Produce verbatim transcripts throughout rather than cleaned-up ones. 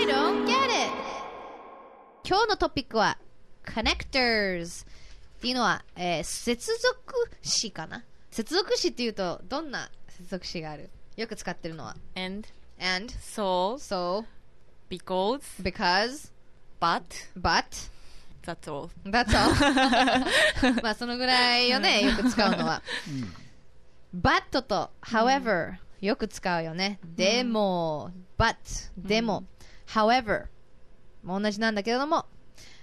I don't get it! 今日のトピックは connectors っていうのは、えー、接続詞かな。接続詞っていうとどんな接続詞がある？よく使ってるのは and and so so because because but but that's all that's all まあそのぐらいよね、よく使うのは、うん、but と however、うん、よく使うよね、うん、でも but でも、うん、however も同じなんだけれども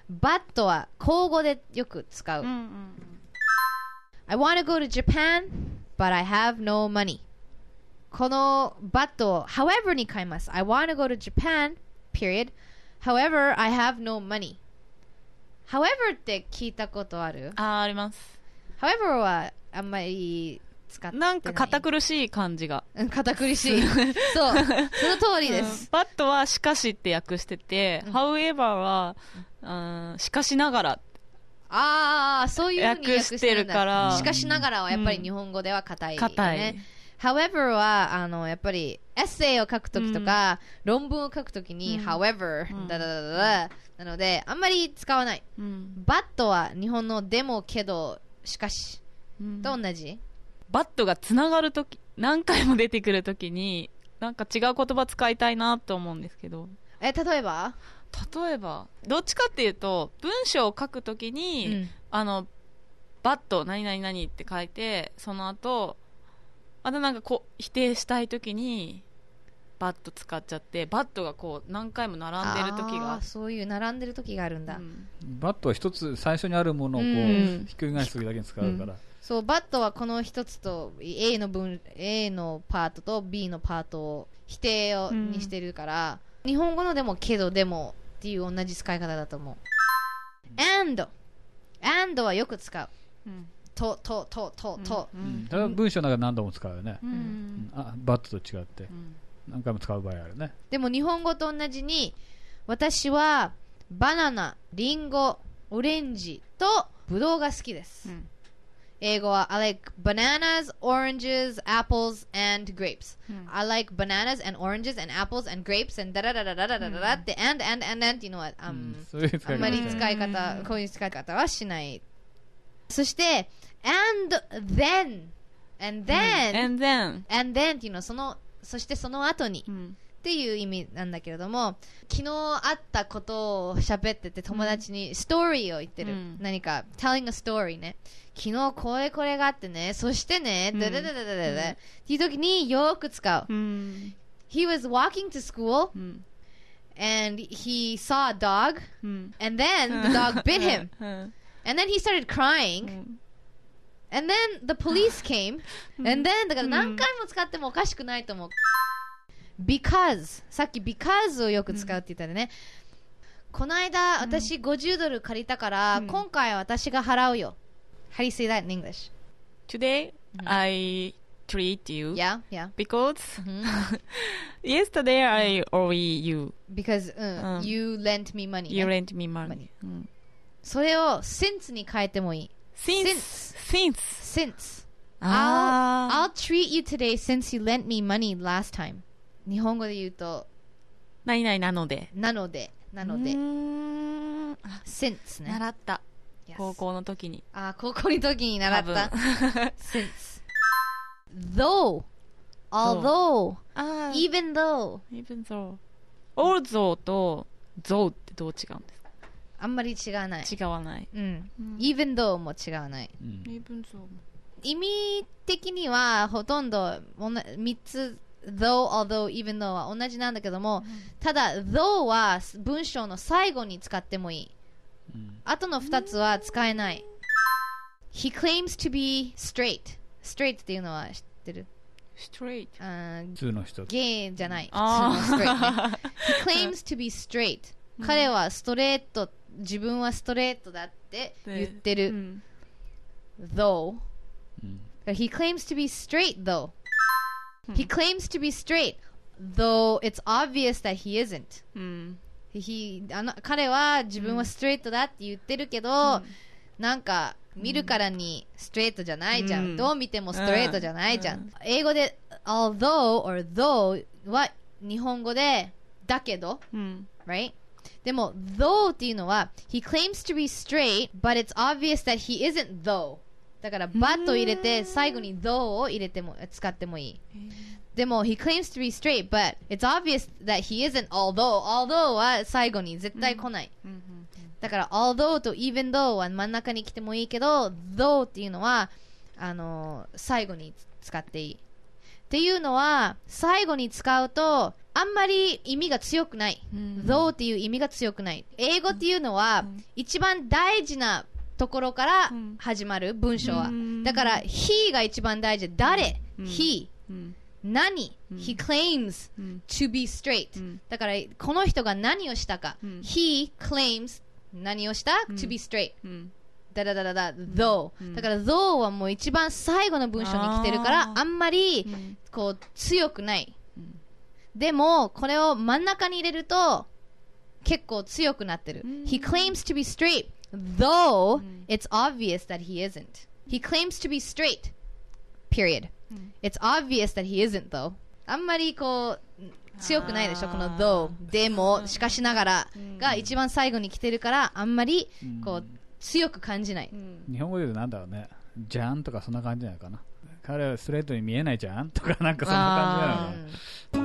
but は口語でよく使う、うんうんうん、I want to go to Japan but I have no money。 この but を however に変えます。 I want to go to Japan period however I have no money。 however って聞いたことある？ あ、あります。 however はあんまり使ってない。 なんか堅苦しい感じが。 堅苦しいそう、その通りです、 うん、but はしかしって訳してて、うん、however は、うん、しかしながら、 ああ、そういう風に訳してるんだ。 訳してるから、 しかしながらはやっぱり日本語では硬い、ね、 硬い。 however はあのやっぱりエッセイを書くときとか、うん、論文を書くときに、うん、however、うん、だだだだだなのであんまり使わない、うん、but は日本のでもけどしかし、うん、と同じ。 バットがつながるとき、何回も出てくるときになんか違う言葉使いたいなと思うんですけど。 え、例えば例えばどっちかっていうと文章を書くときに、うん、あのバット何々何って書いて、その後あとなんかこう否定したいときにバット使っちゃって、バットがこう何回も並んでる時が、 あ、そういう並んでる時があるんだ、うん、 バットは一つ最初にあるものをこう、うん、ひっくり返す時だけに使うから、うん、 そうバットはこの一つと A の分 A のパートと B のパートを否定を、うん、にしてるから、日本語のでもけどでもっていう同じ使い方だと思う、うん、and and はよく使う、うんととととと、 うん、だから文章の中で何度も使うよね、うんうん、あバットと違って、うん、何回も使う場合あるね。 でも日本語と同じに私はバナナ、リンゴ、オレンジとブドウが好きです、うん、英語は I like bananas, oranges, apples, and grapes、うん、I like bananas and oranges and apples and grapes and ダラダラダラダラダって and and and and っていうのは、うん、あんまり使い方、うん、こういう使い方はしない。そして and then and then、うん、 and then and then っていうのはそのそしてその後に、うん、っていう意味なんだけれども、昨日あったことを喋ってて友達にストーリーを言ってる、うん、何か telling a story ね、昨日これこれがあってね、そしてね、うん、ダダダダダダダっていう時によく使う、うん、He was walking to school、うん、and he saw a dog、うん、and then the dog bit him and then he started crying、うん、and then the police came and then だから何回も使ってもおかしくないと思う、うん、because さっき because をよく使うって言ったらね、うん、この間私ごじゅうドル借りたから、うん、今回は私が払うよ。 How do you say that in English? Today、うん、I treat you yeah yeah because、mm-hmm. yesterday I owe you because、うんうん、you lent me money you lent me money、うん、 それを since に変えてもいい。 since since since I'll, I'll treat you today since you lent me money last time。 日本語で言うと何々なのでなのでなので since ね、 習った、yes. 高校の時に。 あ、高校の時に習ったsince though although even though even though although と though ってどう違うんですか？ あんまり違わない。 違わない、 うん、うん、even though も違わない、うん、 even though も意味的にはほとんどみっつ though, although, even though は同じなんだけども、うん、ただ though は文章の最後に使ってもいい、うん、あとのふたつは使えない、うん、He claims to be straight straight っていうのは知ってる ？straight 普通の人、 ゲイじゃない、普通の straight、ね、He claims to be straight、うん、彼はストレート、自分はストレートだって言ってる、うん、though、うん、He claims to be straight though、うん、He claims to be straight though it's obvious that he isn't、うん、he あの彼は自分はストレートだって言ってるけど、うん、なんか見るからにストレートじゃないじゃん、うん、どう見てもストレートじゃないじゃん、うん、英語で although or though は日本語でだけど、 うん、 right? でも though っていうのは he claims to be straight but it's obvious that he isn't though だから but を入れて最後に though を入れても使ってもいい。でも he claims to be straight but it's obvious that he isn't although although は最後に絶対来ない、うんうんうん、だから although と even though は真ん中に来てもいいけど though っていうのはあのー、最後に使っていいっていうのは最後に使うとあんまり意味が強くない、うん、though っていう意味が強くない。英語っていうのは、うん、一番大事なところから始まる文章は、うん、だから he が一番大事。誰、うん、he、うん、何、うん、he claims、うん、to be straight、うん、だからこの人が何をしたか、うん、he claims 何をした、うん、to be straight、うんだだだだだ though、うん、だから though はもう一番最後の文章に来てるからあんまりこう強くない、うん、でもこれを真ん中に入れると結構強くなってる、うん、he claims to be straight though、うん、it's obvious that he isn't he claims to be straight period、うん、it's obvious that he isn't though あんまりこう強くないでしょこの though でもしかしながらが一番最後に来てるからあんまりこう、うん強く感じない、うん、 日本語で言うとなんだろうねじゃんとかそんな感じじゃないかな彼はストレートに見えないじゃんとかなんかそんな感じじゃないかな